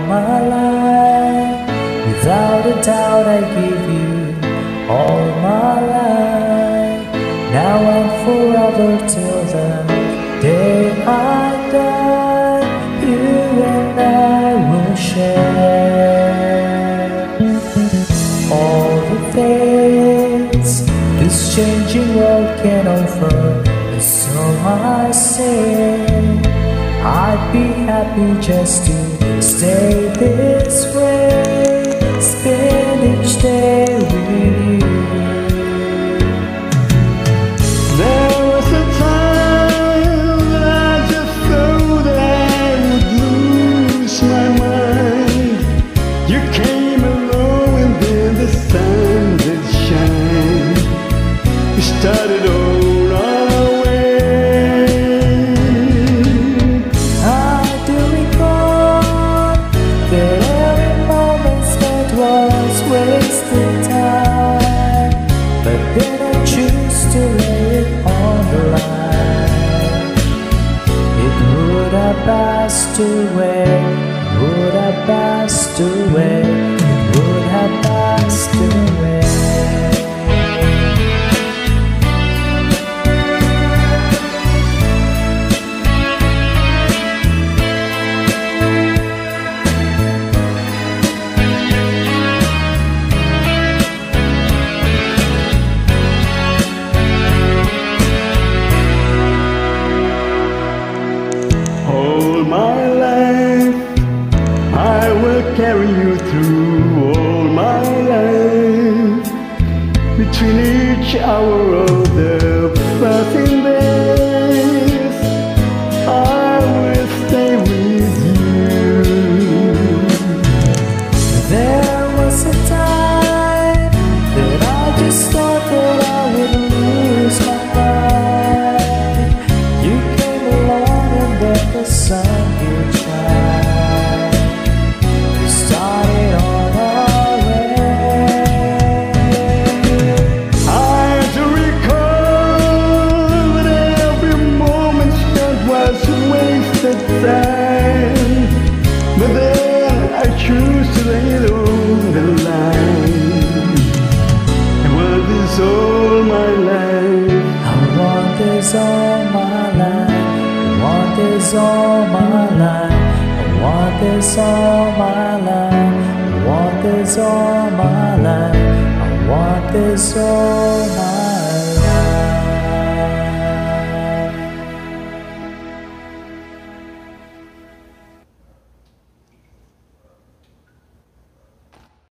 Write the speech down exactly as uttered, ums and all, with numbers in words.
my life. Without a doubt I give you all my life. Now and forever till the day I die, you and I will share all the things this changing world can offer. And so I say, I'd be happy just to stay this way, spend each day with you. There was a time that I just thought that I would lose my mind. You came along and then the sun did shine. We started on our way. I do recall that every moment spent was wasted time, but then I choose to lay it on the line. It would have passed away, would have passed away, it would have passed away. All my life I will carry you through. All my life, between each hour of the passing days, I will stay with you. There was a time that I just thought that I would lose my mind. You came along and then the sun did shine. We started on our way. I do recall that every moment spent was wasted time, but then I choose to lay it on the line. I want this all my life. I want this all my life. I want this all my life. I want this all my life. I want this all my life. I want this all my life.